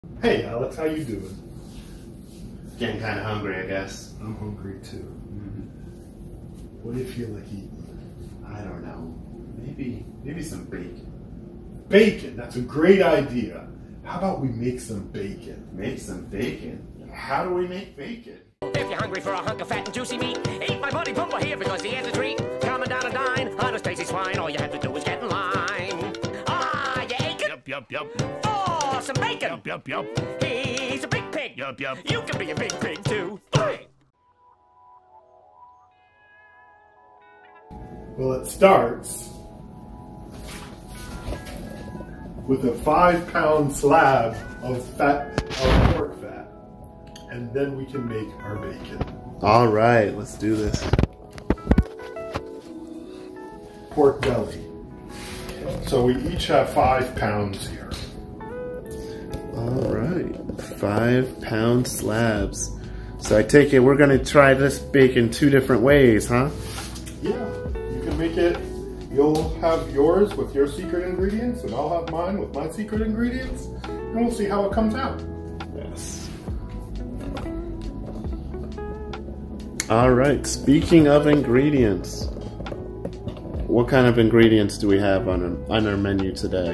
Hey Alex, how you doing? Getting kind of hungry, I guess. I'm hungry too. What do you feel like eating? I don't know. Maybe some bacon. Bacon, that's a great idea. How about we make some bacon? Make some bacon? How do we make bacon? If you're hungry for a hunk of fat and juicy meat, eat my buddy Pumper here because he has a treat. Coming down a dine on a Stacy swine, all you have to do is get in line. Ah, you aching? Yup. Oh, some bacon. Yup. He's a big pig. Yup. You can be a big pig too. Well, it starts with a 5-pound slab of pork fat, and then we can make our bacon. All right, let's do this. Pork belly. So we each have 5 pounds here. All right, 5-pound slabs. So I take it we're gonna try this bacon 2 different ways, huh? Yeah, you can make it. You'll have yours with your secret ingredients, and I'll have mine with my secret ingredients, and we'll see how it comes out. Yes. All right, speaking of ingredients, what kind of ingredients do we have on our menu today?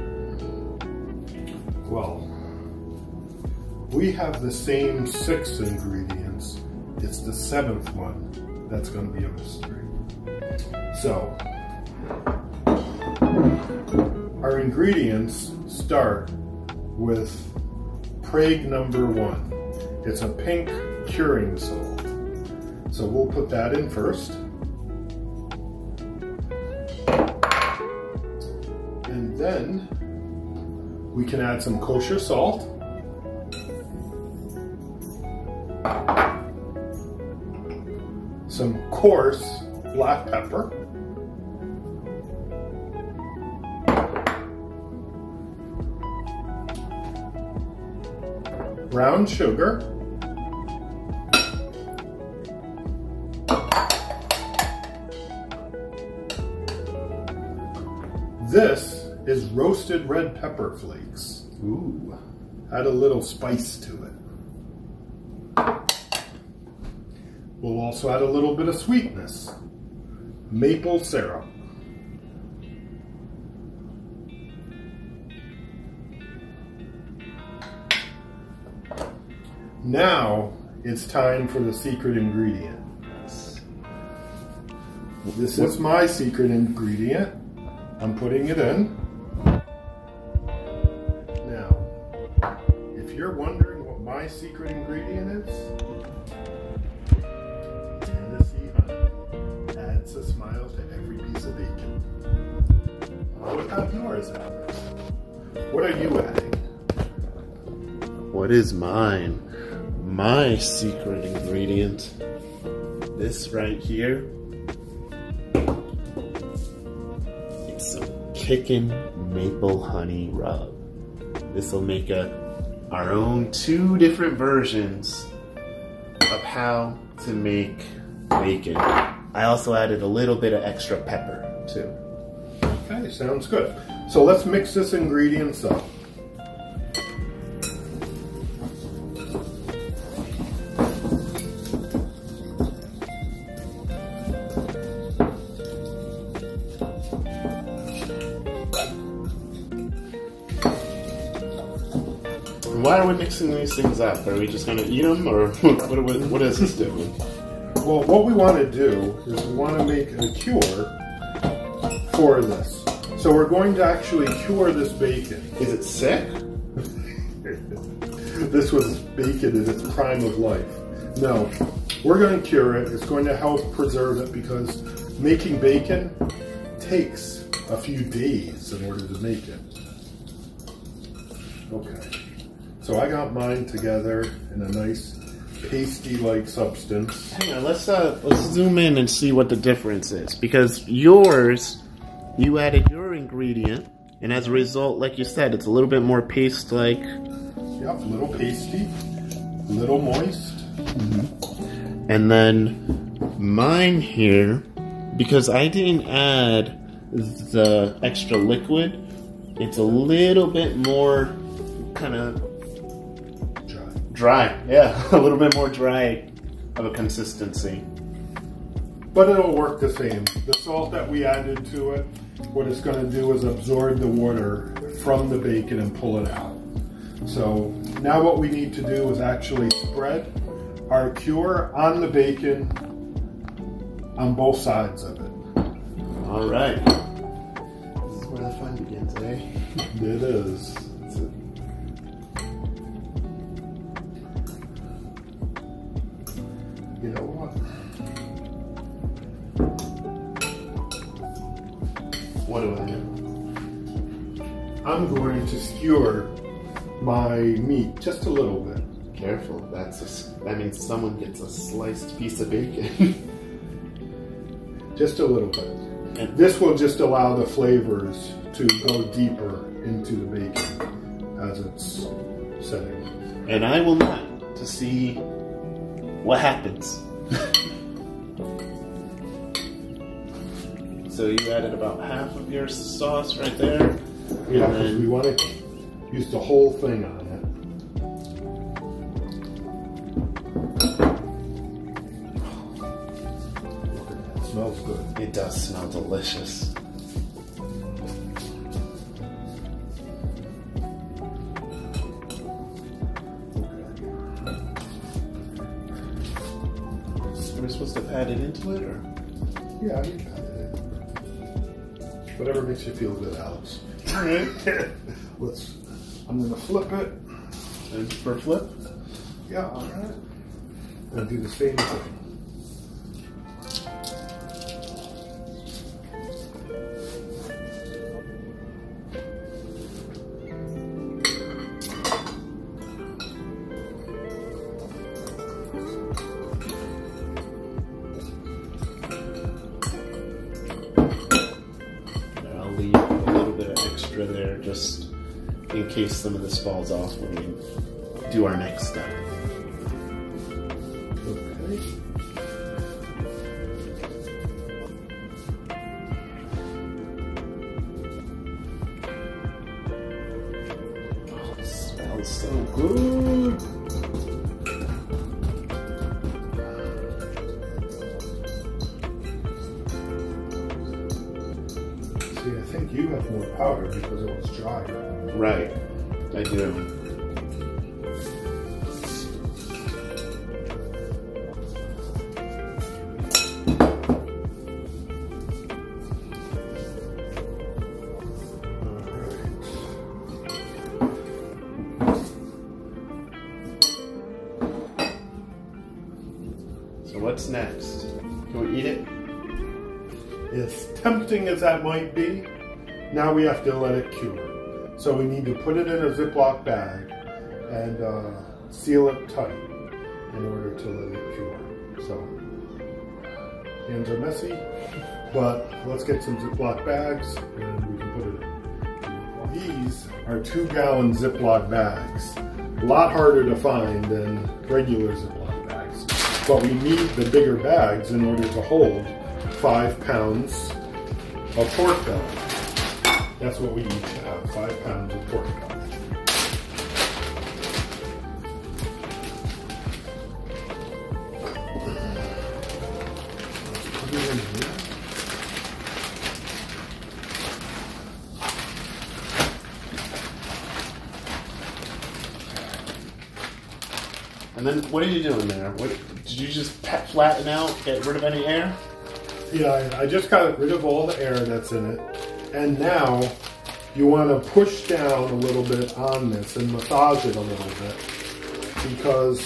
Well, we have the same 6 ingredients. It's the 7th one that's going to be a mystery. So, our ingredients start with Prague number 1. It's a pink curing salt. So we'll put that in first. And then we can add some kosher salt. Some coarse black pepper. Brown sugar. This is roasted red pepper flakes. Ooh. Add a little spice to it. We'll also add a little bit of sweetness. Maple syrup. Now it's time for the secret ingredient. This is my secret ingredient. I'm putting it in. Now, if you're wondering what my secret ingredient is, Tennessee honey adds a smile to every piece of bacon. What about yours, Alex? What are you adding? What is mine? My secret ingredient, this right here, it's some chicken maple honey rub. This will make our own 2 different versions of how to make bacon. I also added a little bit of extra pepper too. Okay, sounds good. So let's mix this ingredients up. Why are we mixing these things up? Are we just going to eat them, or what is this doing? Well, what we want to do is we want to make a cure for this. So we're going to actually cure this bacon. Is it sick? This was bacon in its prime of life. No, we're going to cure it. It's going to help preserve it because making bacon takes a few days in order to make it. Okay. So I got mine together in a nice pasty-like substance. Hang on, let's zoom in and see what the difference is. Because yours, you added your ingredient, and as a result, like you said, it's a little bit more paste-like. Yep, a little pasty, a little moist. And then mine here, because I didn't add the extra liquid, it's a little bit more kind of Dry, yeah, a little bit more dry of a consistency. But it'll work the same. The salt that we added to it, what it's going to do is absorb the water from the bacon and pull it out. So now what we need to do is actually spread our cure on the bacon on both sides of it. All right. This is where the fun begins, eh? It is. You know what? What do I do? I'm going to skewer my meat just a little bit. Careful, that means someone gets a sliced piece of bacon. Just a little bit. And this will just allow the flavors to go deeper into the bacon as it's setting. And I will not to see what happens. So you added about half of your sauce right there. Yeah, because we want to use the whole thing on it. Look at that, it smells good. It does smell delicious. Are we supposed to add it into it, or? Yeah, you can add it in. Whatever makes you feel good, Alex. All right. I'm going to flip it. And for flip? Yeah, all right. And do the same thing. I'll leave a little bit of extra there just in case some of this falls off when we do our next step. Okay. Oh, it smells so good. See, I think you have more powder because it was drier. Right, I do. So what's next? Can we eat it? As tempting as that might be, now we have to let it cure. So we need to put it in a Ziploc bag and seal it tight in order to let it cure. So, hands are messy, but let's get some Ziploc bags and we can put it in. These are 2-gallon Ziploc bags. A lot harder to find than regular Ziploc bags, but we need the bigger bags in order to hold 5 pounds of pork belly. That's what we each have, 5 pounds of pork belly. Let's put it in here. And then what are you doing there? What, did you just flatten out, get rid of any air? Yeah, I just got rid of all the air that's in it. And now you want to push down a little bit on this and massage it a little bit, because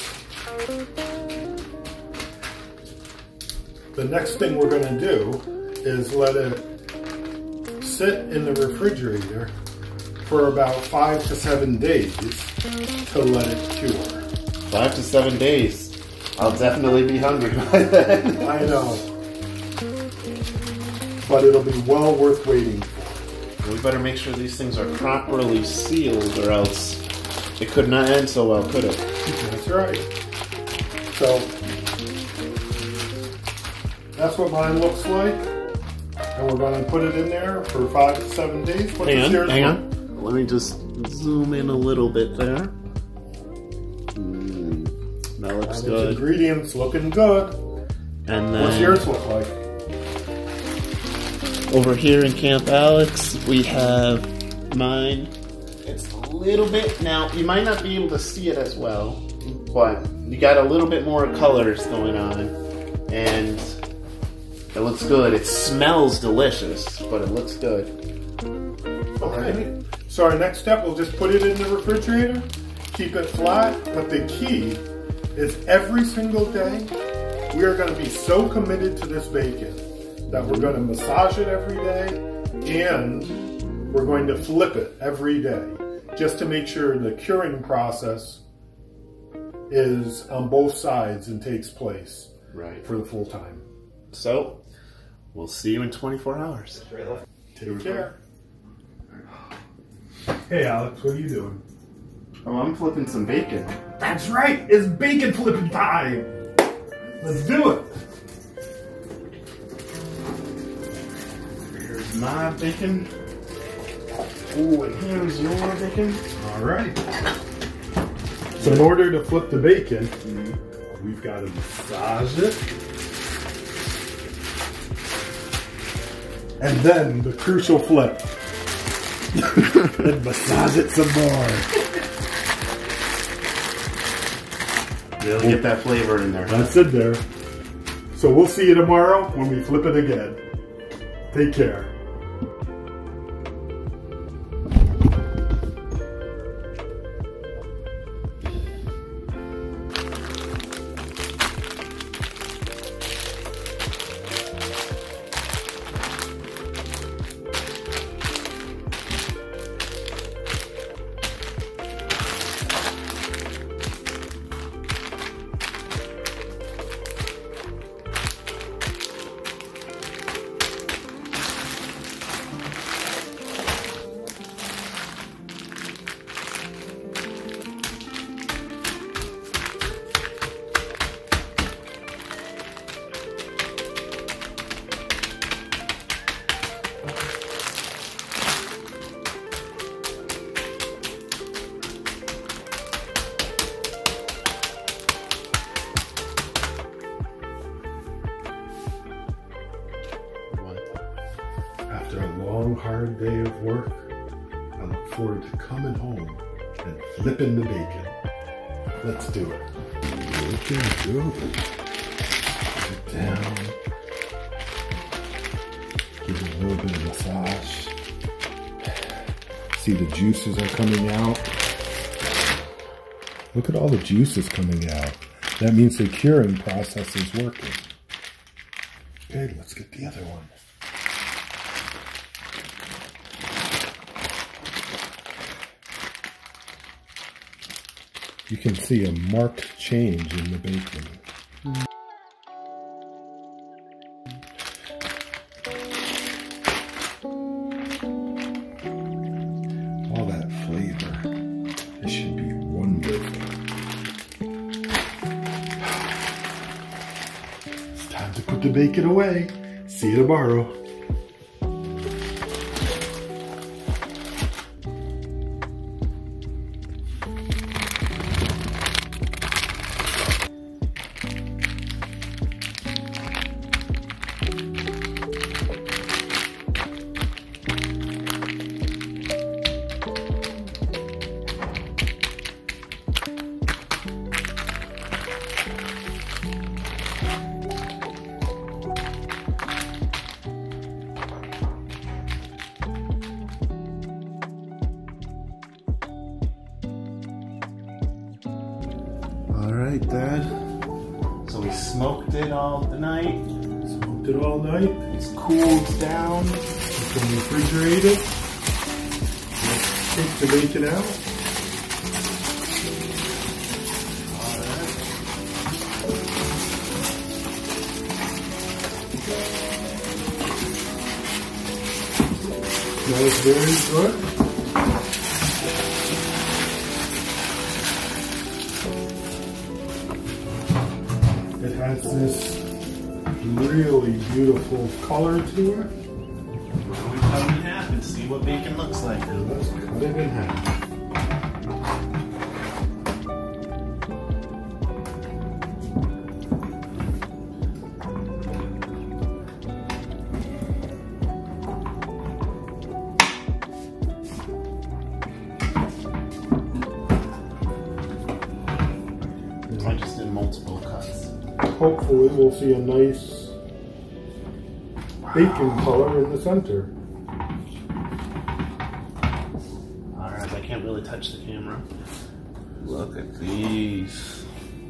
the next thing we're going to do is let it sit in the refrigerator for about 5 to 7 days to let it cure. 5 to 7 days. I'll definitely be hungry by then. I know. But it'll be well worth waiting for. We better make sure these things are properly sealed, or else it could not end so well, could it? That's right. So that's what mine looks like, and we're going to put it in there for 5 to 7 days. Hang on. Let me just zoom in a little bit there. That looks Those good. ingredients looking good. And then What's yours look like? over here in Camp Alex, we have mine. It's a little bit, now you might not be able to see it as well, but you got a little bit more colors going on, and it looks good. It smells delicious, but it looks good. Okay. So our next step, we'll just put it in the refrigerator, keep it flat, but the key is every single day, we are going to be so committed to this bacon that we're going to massage it every day and we're going to flip it every day just to make sure the curing process is on both sides and takes place Right. for the full time. So, we'll see you in 24 hours. Take care. Hey Alex, what are you doing? Oh, I'm flipping some bacon. That's right, it's bacon flipping time. Let's do it. Here's my bacon. Oh, and here's your bacon. All right. So in order to flip the bacon, we've got to massage it. And then the crucial flip. And massage it some more. Really get that flavor in there. That's it there. So we'll see you tomorrow when we flip it again. Take care. After a long, hard day of work, I look forward to coming home and flipping the bacon. Let's do it. Looking good. Put it down. Give it a little bit of massage. See the juices are coming out. Look at all the juices coming out. That means the curing process is working. Okay, let's get the other one. You can see a marked change in the bacon. All that flavor. This should be wonderful. It's time to put the bacon away. See you tomorrow. Alright, Dad. So we smoked it all the night. Smoked it all night. It's cooled down. You can refrigerate it. Let's take the bacon out. Smells very good. It has this really beautiful color to it. Why don't we cut it in half and see what bacon looks like? Let's cut it in half. I just did multiple cuts. Hopefully we'll see a nice bacon color in the center. Alright, I can't really touch the camera. Look at these.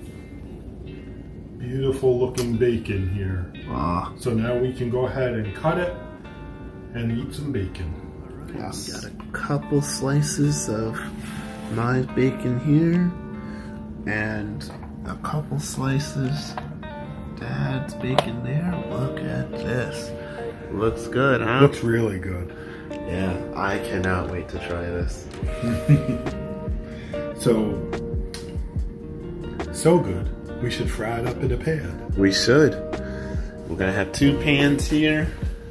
Beautiful looking bacon here. Ah. So now we can go ahead and cut it and eat some bacon. Yes. Got a couple slices of my bacon here, and a couple slices Dad's bacon there. Look at this. Looks good, huh? Looks really good. Yeah, I cannot wait to try this. So good. We should fry it up in a pan. We should. We're gonna have 2 pans here,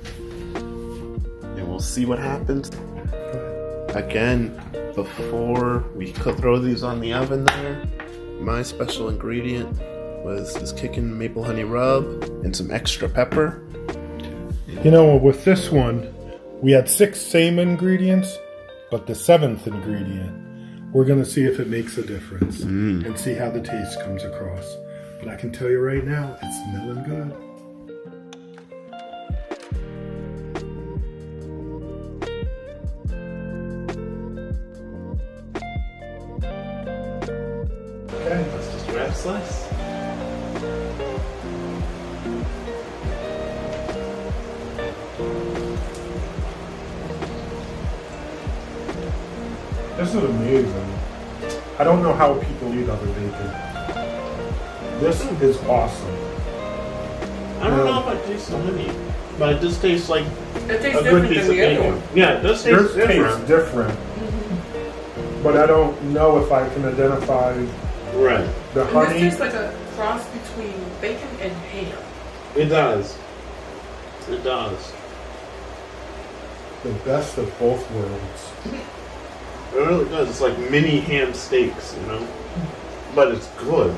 and we'll see what happens. Again, before we throw these on the oven there, my special ingredient was this kicking maple honey rub and some extra pepper. You know, with this one, we had 6 same ingredients, but the 7th ingredient, we're going to see if it makes a difference and see how the taste comes across. But I can tell you right now, it's smelling good. Okay, let's just grab a slice. This is amazing. I don't know how people eat other bacon. This is awesome. I don't know if I taste the honey, but it just tastes like It tastes a good different piece than of the other bacon. one. Yeah, it does taste Yours different. tastes different. But I don't know if I can identify Right. the And honey. this tastes like a cross between bacon and ham. It does. It does. The best of both worlds. It really does. It's like mini ham steaks, you know? But it's good.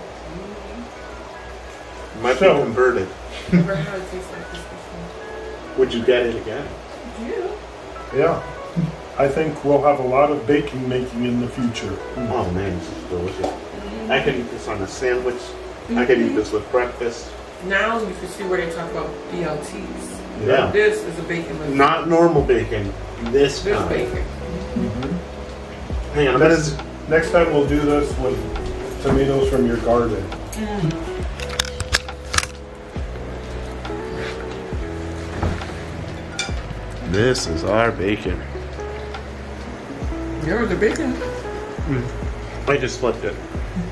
Might be converted. Never had it taste like this before. Would you get it again? Yeah. Yeah. I think we'll have a lot of bacon making in the future. Oh man, this is delicious. I could eat this on a sandwich. I could eat this with breakfast. Now you can see where they talk about BLTs. Yeah. This is a bacon with Not normal bacon. This this kind. bacon. Hang on. Next time we'll do this with tomatoes from your garden. This is our bacon. There was the bacon. I just flipped it.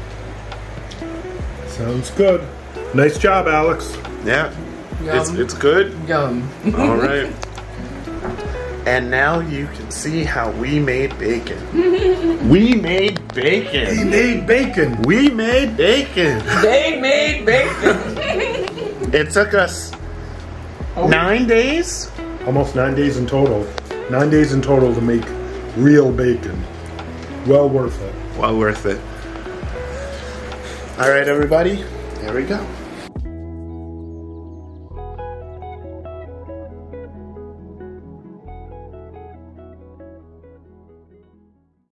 Sounds good. Nice job, Alex. Yeah. Yum. It's good. Yum. All right. And now you can see how we made bacon. We made bacon. He made bacon. We made bacon. They made bacon. It took us 9 days. Almost 9 days in total. 9 days in total to make real bacon. Well worth it. Well worth it. All right, everybody. Here we go.